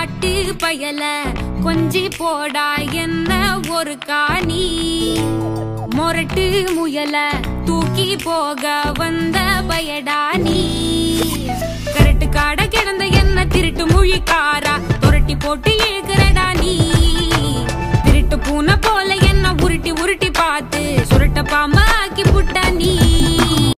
காட்டு பயல கொஞ்சி போடா என்ன ஒரு காணி மொரட்டு முயல தூக்கி போக வந்த பயடா நீ கரட்டு காட கிடந்த என்ன திருட்டு முழிக்காரா துரட்டி போட்டு